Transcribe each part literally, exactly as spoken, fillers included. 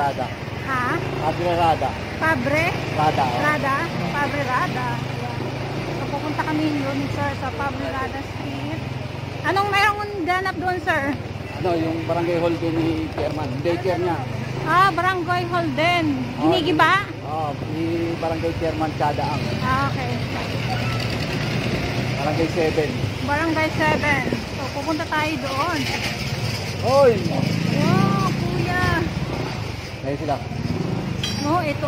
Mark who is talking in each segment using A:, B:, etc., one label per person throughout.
A: Rada.
B: Ha?
A: Padre Rada.
B: Pabre?
A: Rada. Oh.
B: Rada? Pabre Rada. Ayan. So, pupunta kami yun, sir, sa Pabre Rada Street. Anong mayroong ganap doon, sir?
A: Ano, yung barangay hall din ni Chairman. Daycare niya.
B: Ah, barangay hall din. Hinigi ba?
A: Oo, oh, ni barangay Chairman Kadaang.
B: Ah, okay.
A: Barangay seven.
B: Barangay seven. So, pupunta tayo doon.
A: Hoy!
B: Wow, kuya.
A: Ayun sila.
B: Oh, ito.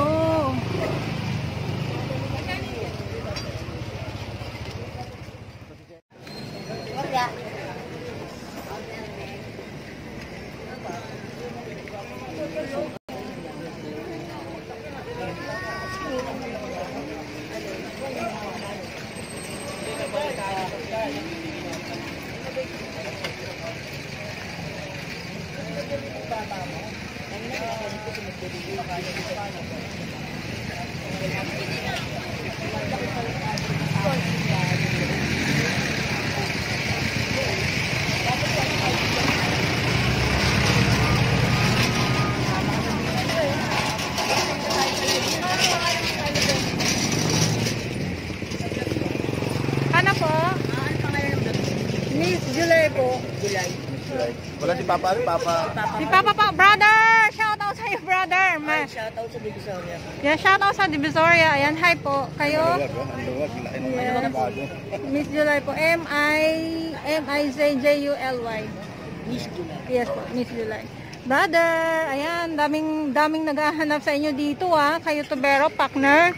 B: Ano po? Miss July po. July.
A: Wala si Papa, si Papa.
B: Si Papa pa, brother! Shout out sa iyo, brother. Ma
C: Shout out sa Divisoria.
B: yeah, shout out sa Divisoria. Ayan, hi po. Kayo? Yes. Miss July po. M I M I Z J U L Y.
C: Miss July.
B: Yes po, Miss July. Brother, ayan, daming daming naghahanap sa inyo dito ah. Kayo tubero, partner.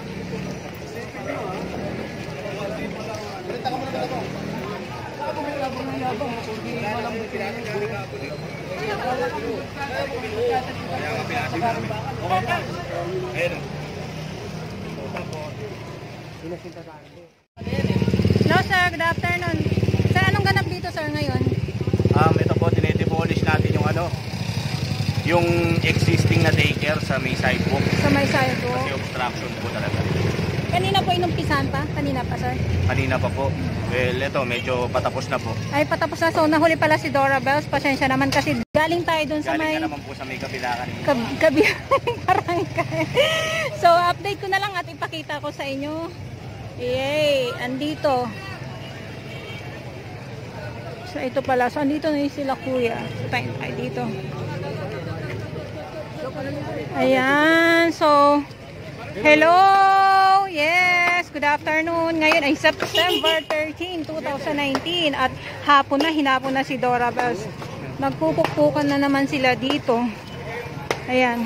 B: No sir, good afternoon. Sir, anong ganap dito sir ngayon?
D: Um, ito po, dinedemolish natin yung ano, yung existing na daycare sa may sidewalk.
B: Sa may sidewalk.
D: Kasi obstruction po talaga.
B: Kanina po inumpisan pa? Kanina pa sir?
D: Kanina pa po. Well, ito, medyo patapos na po.
B: Ay, patapos na. So, nahuli pala si Dora Bells. Pasensya naman kasi galing tayo dun sa
D: Galing
B: may...
D: ka naman po sa may kabila kanina.
B: Kab kabilang barangay. So, update ko na lang at ipakita ko sa inyo. Yay! Andito. So, ito pala. So, andito na yung sila kuya. So, tayo tayo dito. Ayan. So, hello! Yes! Good afternoon. Ngayon ay September thirteenth, two thousand nineteen. At hapon na, hinapon na si Dora Bells. Nagpupukpukan na naman sila dito. Ayan.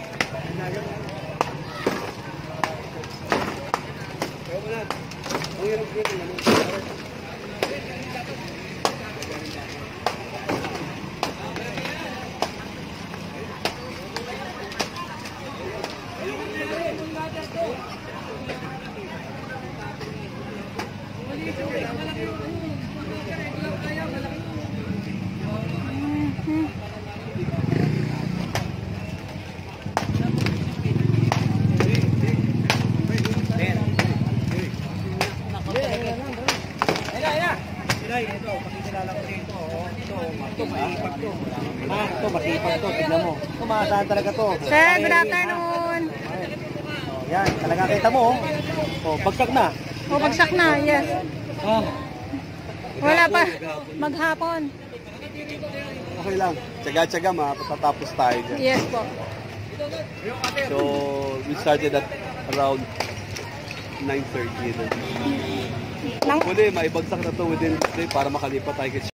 C: Ito, makikilala ko dito. Ito, ito, masipag to. Ah, ito, masipag to. Tignan mo. Ito, maasahan talaga to.
B: Sir, good afternoon.
C: Yan, talaga kita mo. Oh, bagsak na.
B: O, bagsak na, yes.
C: Ah.
B: Wala pa. Maghapon.
A: Okay lang. Tsaga-tsaga, mapatatapos tayo dyan.
B: Yes po.
A: So, we started at around nine thirty.
B: Nang
A: Huli, maibagsak na to within this day para makalipat tayo kay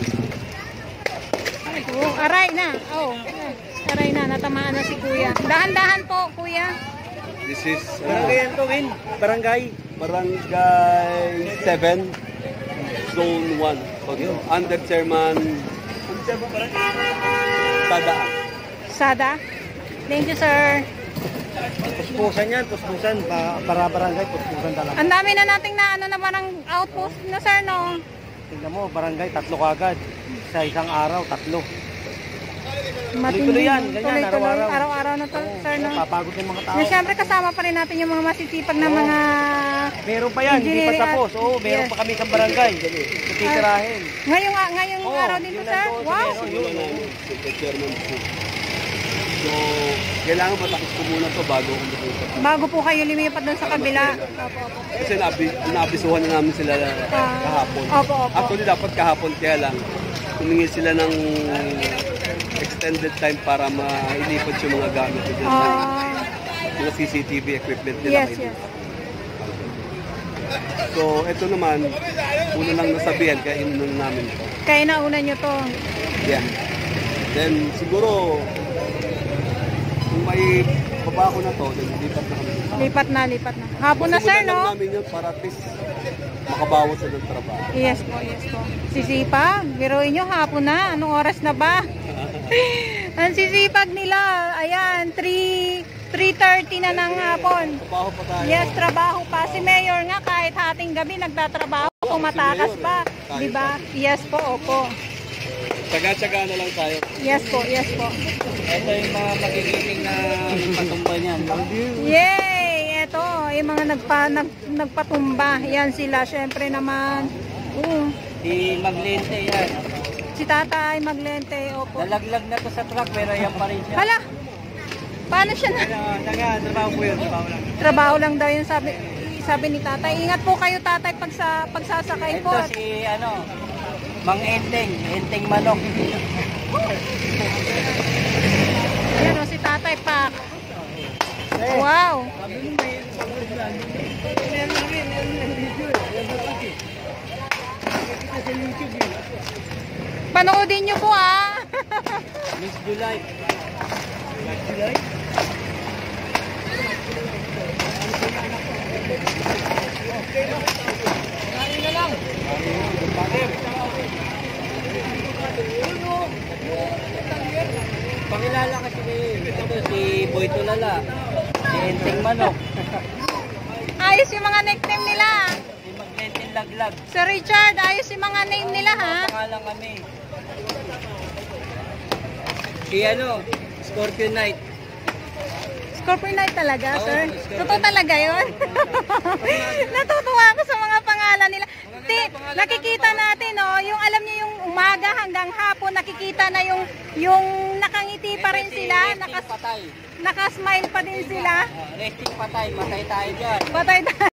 B: oh, aray na. Oh. Aray na, natamaan na si kuya. Dahan-dahan po, kuya.
A: This is uh,
C: Barangay yan to, Win. Barangay.
A: Barangay seven, Zone one. Okay. Under Chairman Tadaan.
B: Sada. Thank you, sir.
C: Puspusan yan, puspusan. Pa, para barangay, puspusan talaga.
B: Ang dami na nating na ano naman ang outpost na, sir, no?
C: Tingnan mo, barangay, tatlo kagad. Sa isang araw, tatlo.
B: Matindi.
C: Tuloy-tuloy yan, ganyan,
B: Tuloy-tuloy.
C: araw-araw.
B: Araw-araw na to, sir, no?
C: Papagod yung mga tao.
B: Na siyempre kasama pa rin natin yung mga masisipag na mga...
C: Meron pa yan, hindi pa
B: engineering
C: tapos.
B: at-
C: Oo, meron
B: yes.
C: pa kami kang barangay. Titirahin.
B: Ngayong, ngayong
C: Oo,
B: araw din to,
C: yun
B: sir?
C: lang to,
B: Wow!
C: sabihin, oh, yun.
A: Chairman po. So, kailangan matapos ko muna to bago ako lumipat.
B: Bago po kayo lumipat doon sa kabila. Opo, opo.
A: Kasi nabi, nabisuhan na namin sila
B: Ah,
A: kahapon.
B: opo, opo.
A: Actually, dapat kahapon, kaya lang, humingi sila ng extended time para mailipat yung mga gamit ko dyan.
B: Ah,
A: Mga C C T V equipment nila.
B: yes, yes.
A: So, ito naman, una lang nasabihan, kaya inunod namin ito.
B: Kaya nauna nyo to.
A: Yeah. Then, siguro, kung may baba ko na to, then lipat na kami.
B: Lipat na, lipat na. Hapon na, sir,
A: Simulan
B: no?
A: lang namin yun para at least makabawas sa ng trabaho.
B: Yes po, yes po. Sisipag, biruin nyo, hapon na. Anong oras na ba? Ang sisipag nila, ayan, three thirty na ng hapon.
A: Trabaho pa tayo.
B: Yes, trabaho pa. Si Mayor nga, kahit hating gabi, nagtatrabaho. Kung matakas
A: si
B: pa.
A: Mayor, eh.
B: Diba? Yes po, opo.
A: Tsaga-tsaga na lang tayo.
B: Yes po, yes po.
C: Ito yung mga magigiting na patumba niyan.
B: Yay! Ito, yung mga nagpa, nag, nagpatumba. Yan sila, syempre naman. Uh,
C: Si Maglente yan.
B: si Tatay Maglente, opo.
C: Nalaglag na to sa truck pero yan pa rin siya.
B: Hala! Paano siya na?
C: Nag-trabaho po yun. Trabaho lang.
B: Trabaho lang daw yun, sabi, sabi ni Tatay. Ingat po kayo, Tatay, pag sa, pagsasakay po.
C: Ito si ano, Mang Enteng. Enteng Manok.
B: Yan o, si Tatay Pak. Wow! Panoodin nyo po ah!
C: Miss July. Miss July? Kain na lang. Pakilala kasi ni ito, si Boy Tulala. Si Enteng Manok.
B: Ayos yung mga nickname nila.
C: Si Maglenteng Laglag.
B: Sir Richard, ayos yung mga name nila ha.
C: Pangalan kami. Si ano, Scorpion Knight.
B: Scorpion Night talaga,
C: Oo,
B: sir?
C: Scorpion.
B: Totoo talaga yun? Natutuwa ako sa mga pangalan nila. Ti, nakikita natin, oh, yung alam niyo yung umaga hanggang hapon, nakikita na yung yung nakangiti pa rin sila, nakas,
C: Patay.
B: nakasmile pa din sila.
C: Uh, resting patay, matay tayo dyan.
B: Patay tayo.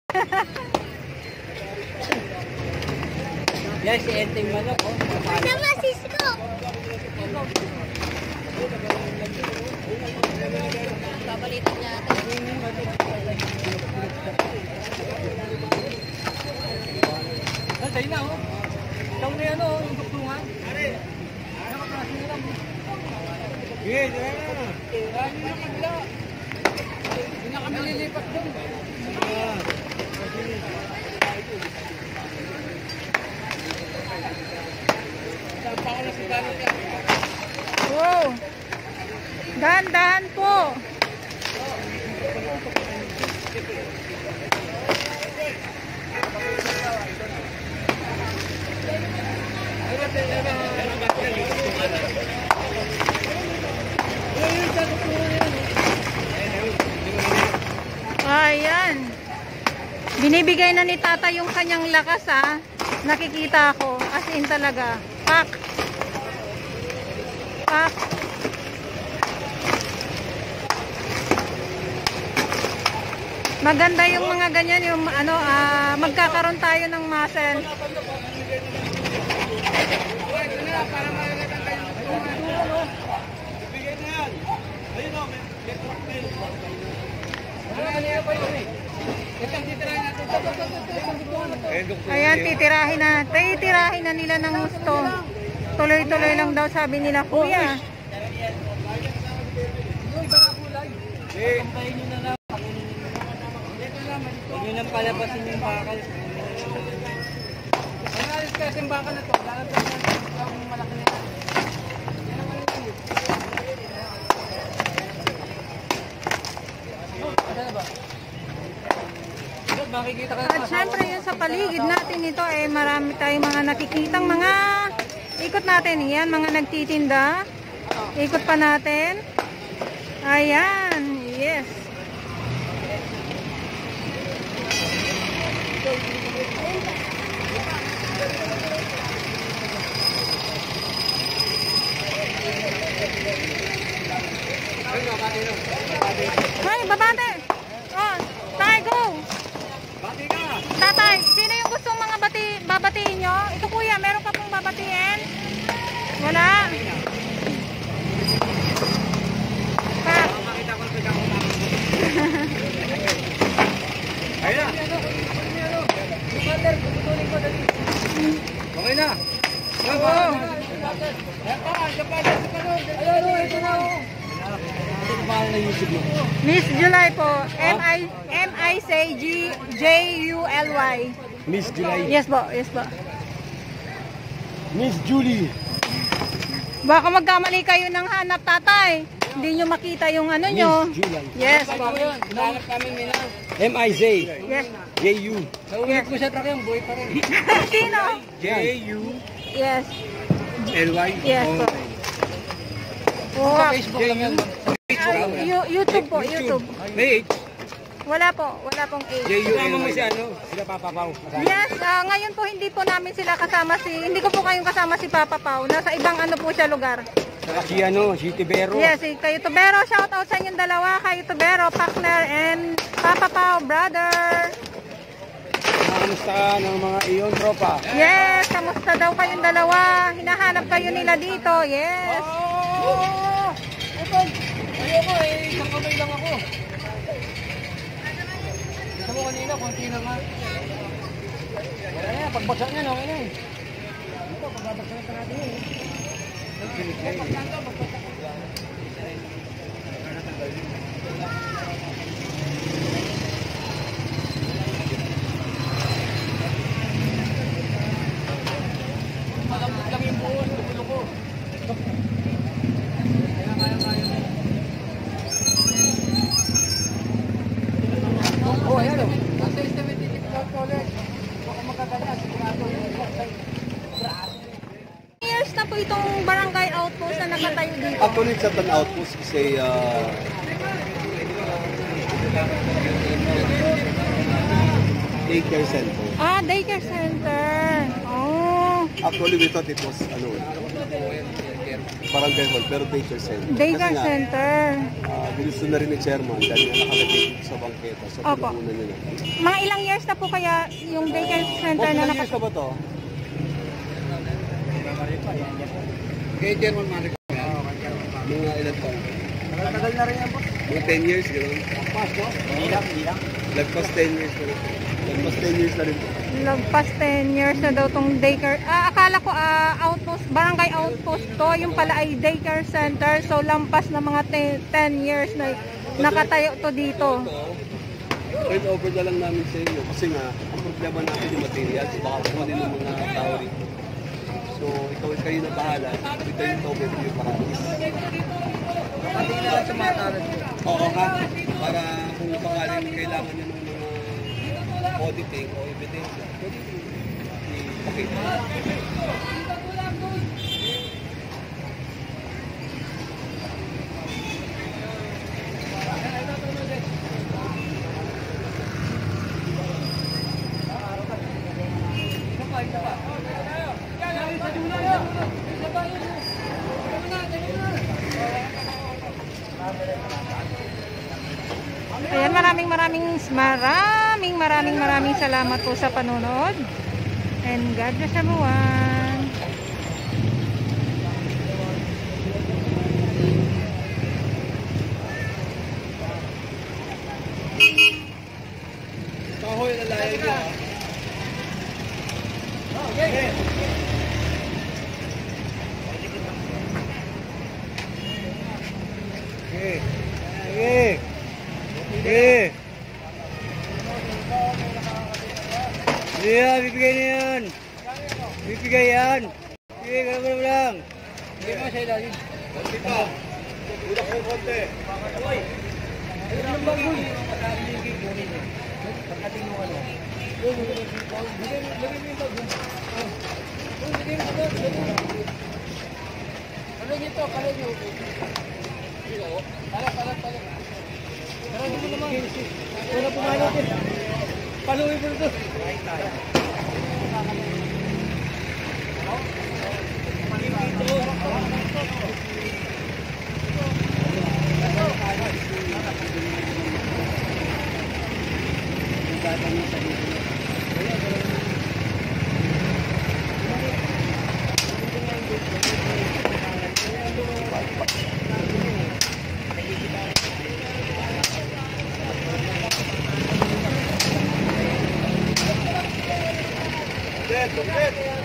C: Yan si Enteng Manok. Oh.
B: Sama, Cisco! Babalitan natin.
C: Ah, sa'yo na, oh. Ikaw na yan, oh, yung duktungan. Sige, sige na. Dahil na kabila. Hindi na kami lilipat doon. Sampa ko na si Daniel.
B: Wow! Dahan-dahan po. Ayan. Binibigay na ni Tata yung kanyang lakas ha. Nakikita ko. As in talaga. Pak. Pak. Maganda yung mga ganyan, yung ano, ah, magkakaroon tayo ng muscle. Ayan, titirahin na. Titirahin na nila ng gusto. Tuloy-tuloy lang daw sabi nila, kuya.
C: Kampayin nyo na lang. Huwag nyo nang palabasin yung bakal. Ang alis kasi yung bakal na to, lalabas na yung malaki na yan. Yan ang alis nyo. Ano ba? Makikita ka na.
B: At syempre yun sa paligid natin ito eh marami tayong mga nakikitang mga ikot natin yan, mga nagtitinda. Ikot pa natin. Ayan, yes. Pa.
C: Ayun na. Okay na.
B: Oo. Miss July po. M I M I C G J U L Y.
C: Miss July.
B: Yes po, yes po.
C: Miss Julie.
B: Baka magkamali kayo ng hanap, tatay. Hindi nyo makita yung ano nyo.
C: Miss July.
B: Yes po.
C: Hinahanap kami nila. M I Z.
B: Yes.
C: J U. Sa ulit ko sa truck yung buhay pa rin.
B: Sino?
C: J U
B: Yes.
C: L Y.
B: Yes po. Oh,
C: Facebook lang yan.
B: You- YouTube po, YouTube.
C: May H.
B: Wala po, wala pong age.
C: J U L Y. Si ano? Sila Papa Pao.
B: Yes, ah, ngayon po hindi po namin sila kasama si, hindi ko po kayong kasama si Papa Pao. Nasa ibang ano po siya lugar.
C: Saka si ano, si Tibero.
B: Yes, si kayo Tubero, shout out sa inyong dalawa, kayo Tubero, partner, and Papa Pao, brother.
C: Kamusta ka ng mga iyon, tropa?
B: Yes, kamusta daw kayong dalawa? Hinahanap kayo nila dito, yes.
C: Oh! Ito! Ayoko eh, isang kamay lang ako. Gusto mo kanina, konti na nga. Wala na, pagbagsak niya, okay na eh. Ito, pagbagsak na natin eh. Malambot lang yung buhos, lukulo ko. Kaya kaya kaya. Oh, ayan o. Nasa estimated cloud college. Baka magkagana, sigurado yung
B: Years na po itong barangay outpost na nakatayo dito.
A: Actually, it's not an outpost. It's a uh, daycare center.
B: Ah, daycare center. Oh,
A: Actually, we thought it was ano, barangay hall, pero daycare center.
B: daycare
A: Kasi nga,
B: center.
A: uh, ginusto na rin ni chairman dahil nga nakalagay dito sa bangketa. So,
B: Opo.
A: pinupunan niya na.
B: Mga ilang years na po kaya yung daycare center
A: Most
B: na
A: ilang years
B: nakatayo?
A: na ba to?
C: Kay Chairman Mario.
A: Mga ilan taon?
C: Tagal na rin yan po.
A: Mga ten years, gano'n.
C: Pas po? Ilang, ilang.
A: Lagpas ten years na rin. Lagpas ten years na rin po.
B: Lagpas ten years na daw tong daycare. Ah, akala ko ah, outpost, barangay outpost to. Yung pala ay daycare center. So, lampas na mga ten years na nakatayo to dito.
A: Turn over na lang namin sa inyo. Kasi nga, ang problema natin yung materials. Baka kukunin ng mga tao rito. So, ikaw kayo na bahala. Ito yung overview para
C: Kapati na lang sa mga tarot ko.
A: oo ka. Para kung sakaling kailangan nyo ng mga auditing o evidence. Okay.
B: Ayan, maraming maraming maraming maraming maraming salamat po sa panonood. And God bless everyone.
A: Kahoy na layo nyo.
C: Okay. Okay. Okay. Okay. Hindi yan, bibigay na yan. Bibigay yan. Bibigay ka naman lang. Bibigay mo sa ilalim.
A: Konti pa. Udak ko konti.
C: Ano ang bagoy? Pagkating mo ano. Lagay mo yung bago. Lagay mo yung bago. Kalo nyo ito, kalo nyo. Palak, palak, palak. Kalo nyo naman. Wala pumalak eh. Paluwi mo ito. Right time.
A: Sukat!